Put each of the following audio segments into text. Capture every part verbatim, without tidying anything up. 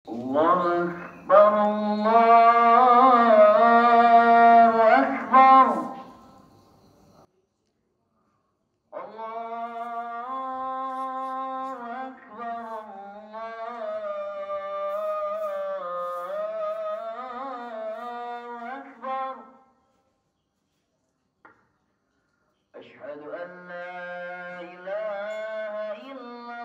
الله أكبر الله أكبر الله أكبر الله أكبر أشهد أن لا إله إلا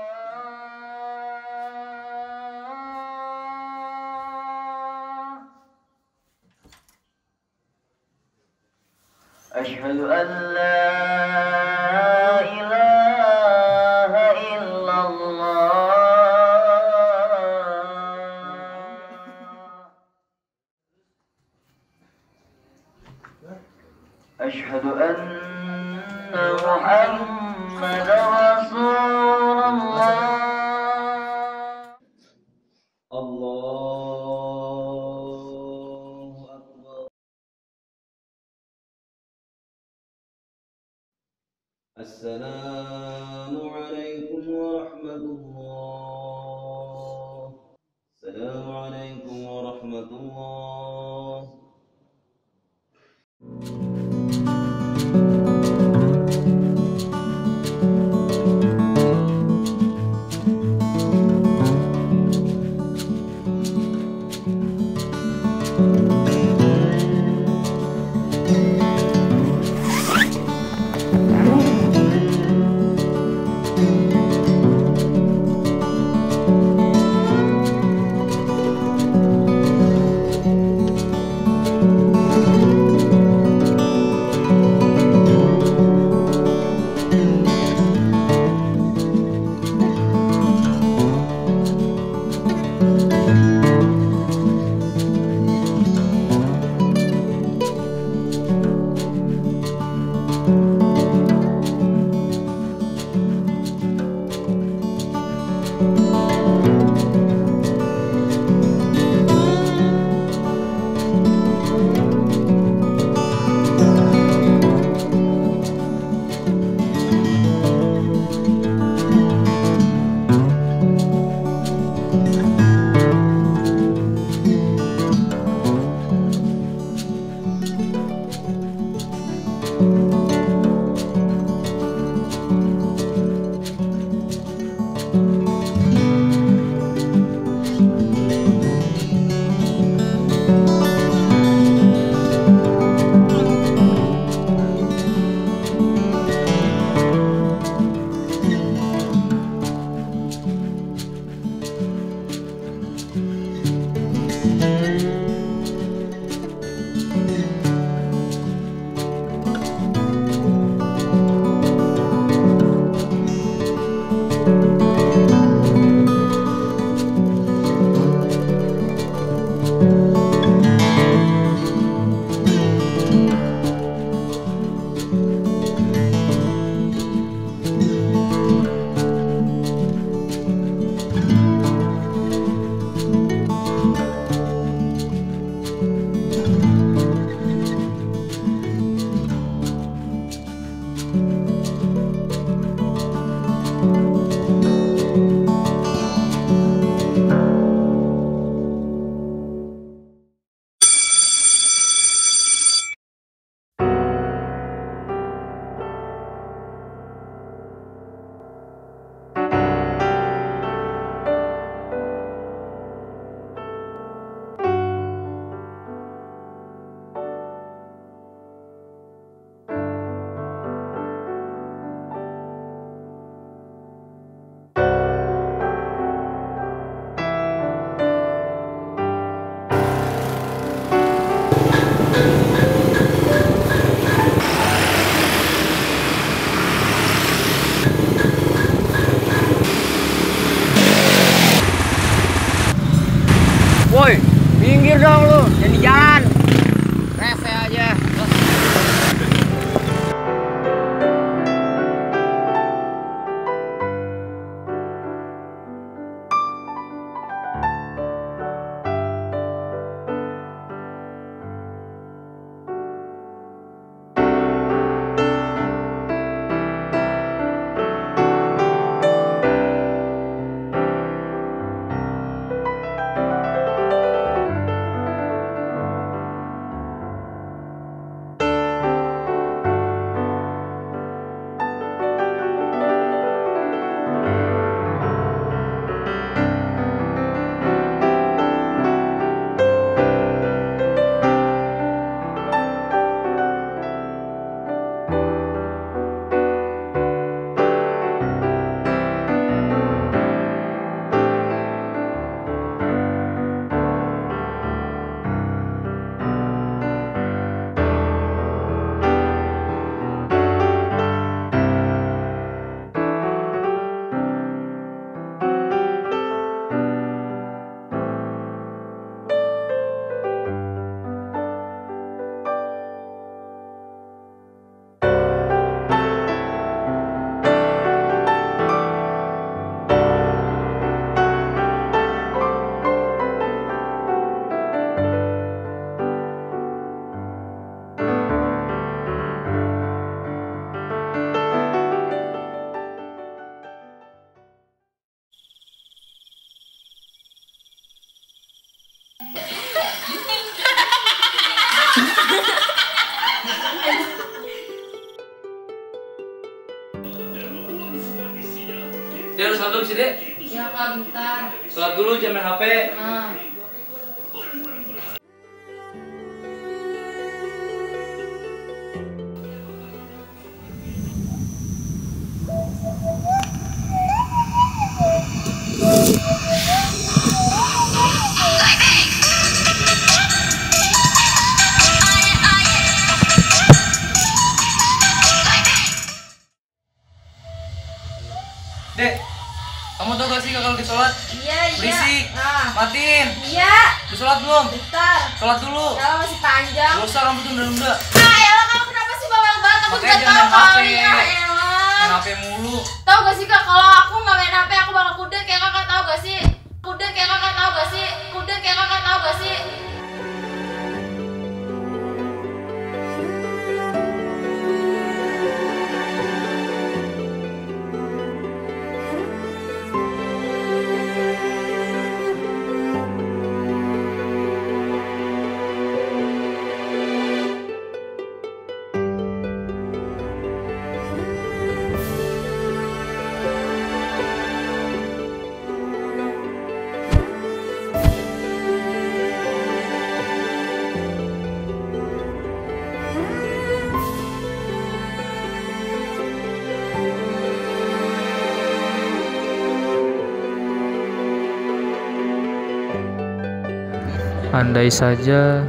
الله أشهد أن لا إله إلا الله أشهد أن محمد رسول الله الله أكبر. السلام عليكم ورحمة الله. السلام عليكم ورحمة الله. Woi, minggir dong lu, jadi jalan. Rese aja. Dek, lu sholat dulu sih, Dek. Iya kak, bentar. Sholat dulu, jangan main H P. Nah. Dek, kamu tau gak sih kalau lagi sholat? Iya, iya. Berisik. Nah. Matiin. Iya. Udah sholat belum? Bentar. Sholat dulu. Ya masih panjang. Gak usah, rambut nunda-nunda. Ah, elah kamu kenapa sih bawel banget? Aku Makanya juga jangan tahu main H P. kali. Ah, elah. Main H P mulu. Tahu gak sih kak, kalau aku nggak main H P aku bakal kudet kayak kakak, tahu gak sih? Kudet kayak kakak, tahu gak sih? Kudet kayak kakak, tahu gak sih? Andai saja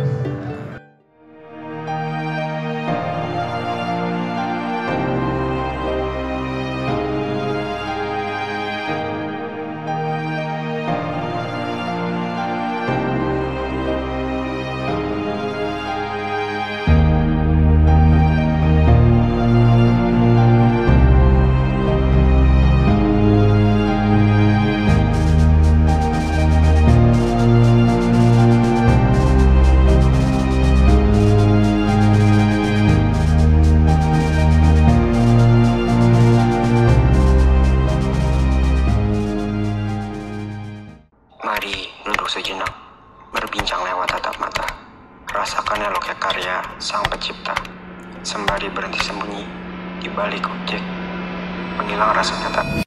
Mari duduk sejenak, berbincang lewat tatap mata. Rasakan eloknya karya sang pencipta, sembari berhenti sembunyi di balik objek, menghilang rasa nyata.